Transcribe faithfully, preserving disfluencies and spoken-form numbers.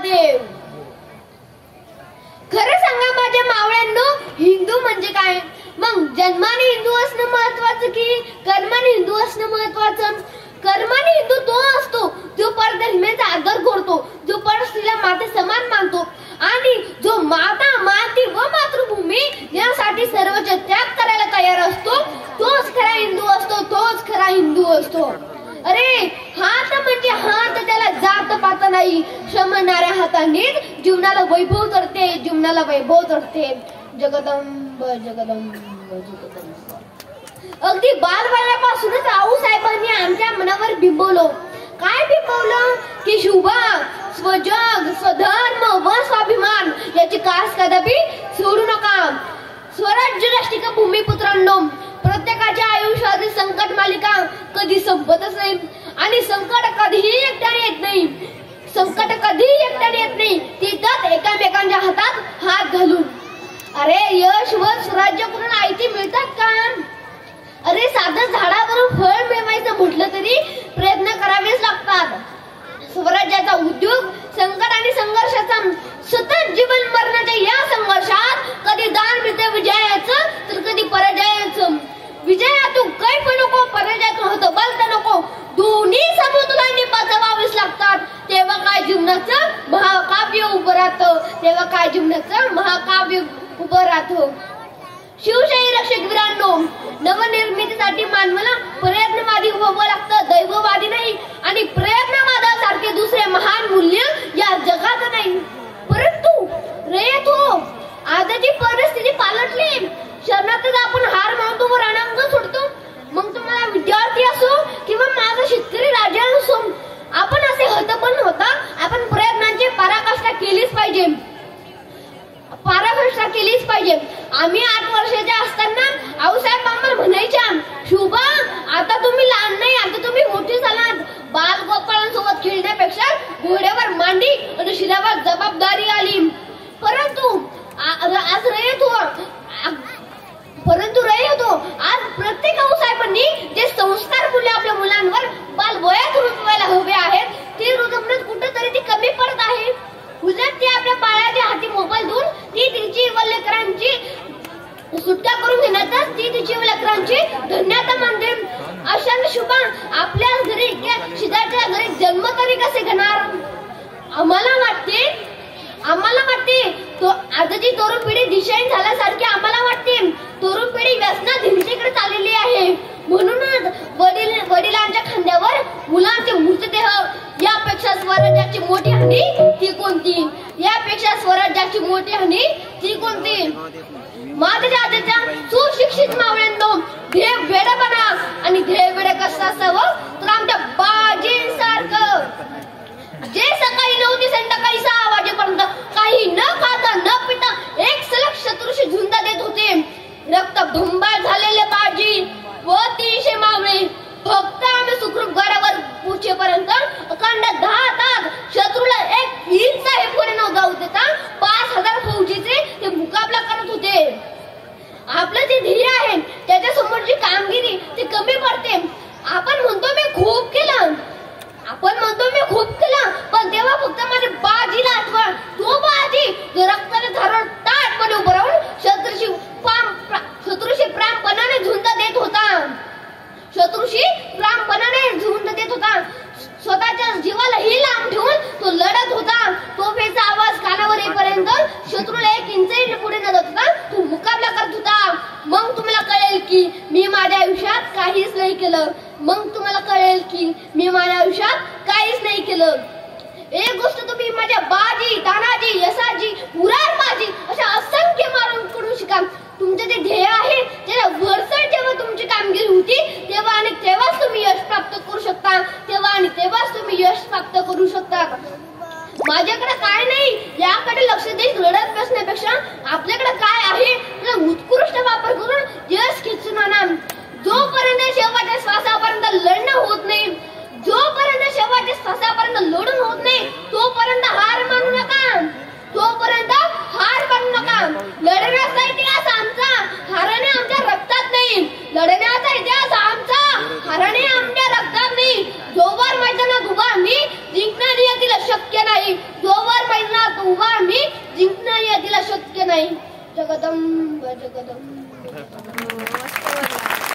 देव. खरं सांगा माझ्या मावळ्यांनो, हिंदू म्हणजे काय? मग जन्माने हिंदू असणं महत्वाचं की कर्माने हिंदू असणं महत्वाचं? कर्माने हिंदू तो असतो जो परधर्मीचा आदर करतो, जो परस्त्रीला माते समान मानतो आणि जो माता माती व मातृभूमी यासाठी सर्वच त्याग करायला तयार असतो, तोच खरा हिंदू असतो, तोच खरा हिंदू असतो. अरे हात म्हणजे हात, त्याला जात पात नाही. श्रमणाऱ्या हाताने जीवनाला वैभव चढते, जीवनाला वैभव चढते. जगदंब जगदंब जगदंब. अगदी बालवयापासूनच आऊसाहेबांनी आमच्या मनावर बिंबवलं. काय बिंबवलं? की शुभ स्वजग स्वधर्म व स्वाभिमान याची कास कदापि सोडू नका. स्वराज्य राष्ट्रीय भूमिपुत्रांनो, प्रत्येकाच्या आयुष्यातील संकट मालिका कधी संपतच नाही आणि संकट कधीही एकट्याने येत नाही. संकट कधीही एकट्याने येत नाही, ती तर एकामेकांच्या हातात हात घालून. अरे यश व स्वराज्य करून आयती मिळतात का? अरे साधं झाडावरून फळ मिळवायचं म्हटलं तरी प्रयत्न करावेच लागतात. स्वराज्याचा उद्योग संकट आणि संघर्षाचा सतत जीवन मरणाच्या या संघर्षात कधी दान मिळते विजयाचं तर कधी पराजयाचं. विजयातून कैफ नको, पराजयातून हतबलता नको, दोन्ही समतोलाने पचवावेच लागतात. तेव्हा काय जीवनाचं महाकाव्य उभं राहतं, तेव्हा काय जीवनाचं महाकाव्य उभं राहतं. शिवशाही रक्षक वीरांनो, नवनिर्मितीसाठी मानवाला प्रयत्नवादी व्हावं लागतं, दैववादी नाही. आणि प्रयत्नवादासारखे दुसरे महान मूल्य या जगात नाही. परंतु रयत हो, आजची परिस्थिती पालटली. शरणातच आपण हार मानतो व रणांगण सोडतो. मग तुम्हाला विद्यार्थी असो किंवा माझा शेतकरी राजा असो, आपण असे हतबल होता. आपण प्रयत्नांची पराकाष्ठा केलीच पाहिजे, पराकाष्ठा केलीच पाहिजे. आम्ही आठ वर्षाच्या असताना आऊसाहेब आम्हाला म्हणायच्या, शुभा आता तुम्ही लहान नाही, आता तुम्ही मोठी झालात. बालगोपाळांसोबत खेळण्यापेक्षा घोड्यावर मांडी आणि शिरावर जबाबदारी आली. परंतु आज रयत हो, परंतु रयत हो, आज प्रत्येक आऊसाहेबांनी जे संस्कार मूल्य आपल्या मुलांवर बाल वयात रुजवायला हवे आहेत, ते रुजवण्यात कुठेतरी ती कमी पडत आहे. उलट ती आपल्या बाळाच्या हाती मोबाईल देऊन ती तिची व लेकरांची सुटका करून घेण्यातच ती तिची व लेकरांची धन्यता मानते. अशा शुभा आपल्या घरी शेजारच्या घरी जन्म तरी कसे घेणार? आम्हाला वाटते आम्हाला वाटते तो आजची तरुण पिढी दिशाहीन झाल्यासारखी आम्हाला वाटते. तरुण पिढी व्यसनात हिंसेकडे चाललेली आहे. म्हणूनच वडील वडिलांच्या खांद्यावर मुलांचे मृतदेह. यापेक्षा स्वराज्याची मोठी हानी ती कोणती? यापेक्षा स्वराज्याची मोठी हानी ती कोणती? माझ्या आजच्या सुशिक्षित मावळ्यांनो, ध्येय वेड बना आणि ध्येय वेड कसं असावं तर आमच्या बाजींसारखं, जे सकाळी नऊ ते संध्याकाळी सहा वाजेपर्यंत काही न खाता न पिता एक सलग शत्रूशी झुंज देत होते. रक्त भंबाळ झालेले बाजी व तीनशे मावळे फक्त आम्ही सुखरूप घरावर पोहोचेपर्यंत अखंड दहा तास शत्रूला एक इंचही पुढे न जाऊ देता पाच हजार फौजीचे ते मुकाबला करत होते. आपलं जे ध्येय आहे त्याच्या समोरची कामगिरी ती कमी पडते. आपण म्हणतो मी खूप केलं, आपण म्हणतो मी खूप केलं, पण तेव्हा फक्त माझ्या बाजीला आठवा. तो बाजी जो रक्ताने धारण ताटपणे उभं राहून शत्रूशी शत्रूशी प्राणपणाने झुंज देत होता. शत्रूशी प्राणपणाने झुंज देत होता. स्वतःच्या जीवाला ही लांब ठेवून तो लढत होता. तोफेचा आवाज कानावर येईपर्यंत शत्रूला एक इंचही पुढे न जात होता. तो मुकाबला करत होता. मग तुम्हाला कळेल की मी माझ्या आयुष्यात काहीच नाही केलं. मग तुम्हाला कळेल की मी माझ्या आयुष्यात काहीच नाही केलं. एक गोष्ट तुम्ही माझ्या बाजी, तानाजी, यशाजी, उरार बाजी अशा असंख्य मारांकडून शिका. तुमचे जे ध्येय आहे त्याला वरचढ जेव्हा तुमची कामगिरी होती तेव्हा आणि तेव्हाच तुम्ही यश प्राप्त करू शकता. तेव्हा आणि तेव्हाच तुम्ही यश प्राप्त करू शकता. माझ्याकडे काय नाही याकडे लक्ष देत रडत बसण्यापेक्षा आपल्याकडे काय आहे त्याचा उत्कृष्ट वापर करून यश खेचून आणा. जोपर्यंत शेवटच्या श्वासापर्यंत लढणं होत नाही, जोपर्यंत शेवटच्या श्वासापर्यंत लढून होत नाही तोपर्यंत हार मानू नका. तोपर्यंत हार मानू नका. लढण्याचा इतिहास आमचा, हारणे आमच्या रक्तात नाही. लढण्याचा इतिहास आमचा, हारणे आमच्या रक्तात नाही. जोवर मैदानात उभा मी जिंकण्यात येतील शक्य नाही. जोवर मैदानात जगदंब जगदंब